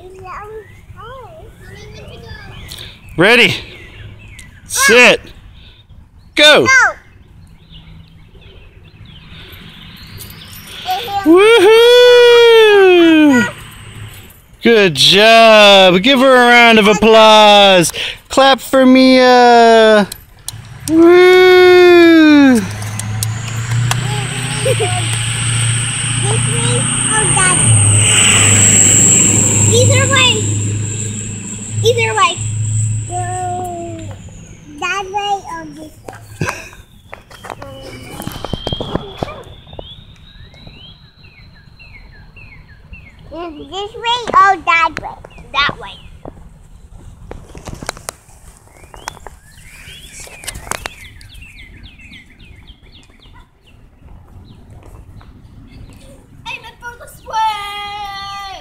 Ready, sit, go! Woohoo! Good job. Give her a round of applause. Clap for Mia. Woo! Either way. Either way. That way or this way. This way or that way? That way. Aim it for the swing!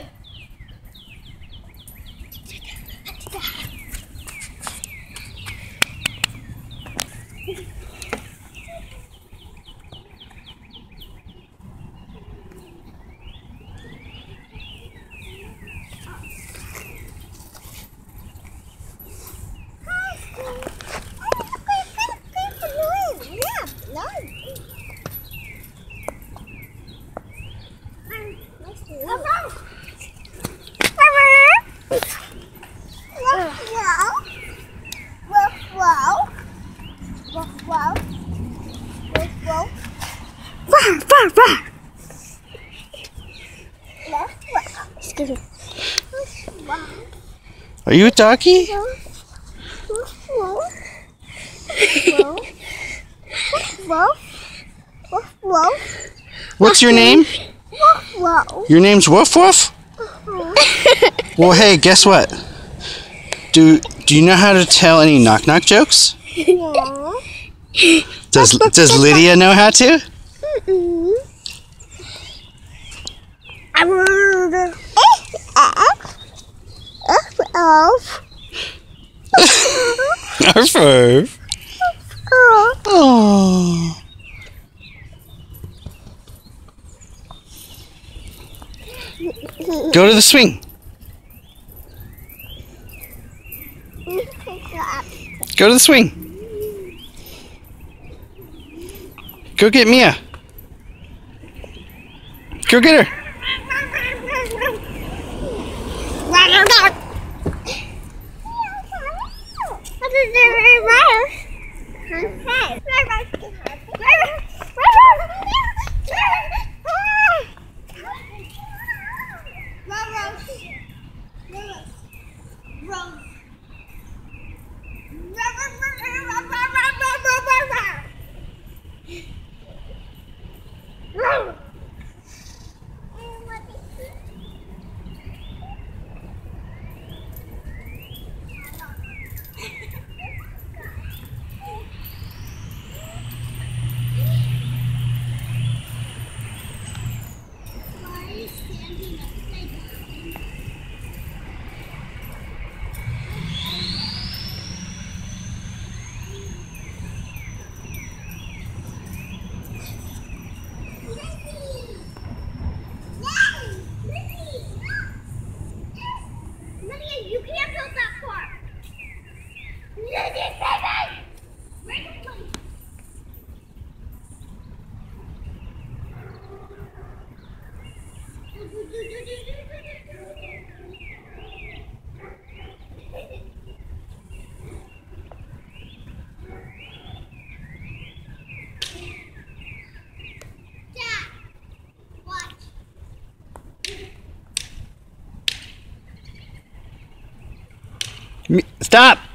Are you a doggy? What's your name? Your name's Woof Woof? Well, hey, guess what? Do you know how to tell any knock knock jokes? No. Does Lydia know how to? Arf, arf. Oh. Go to the swing. Go to the swing. Go get Mia. Go get her. Stop!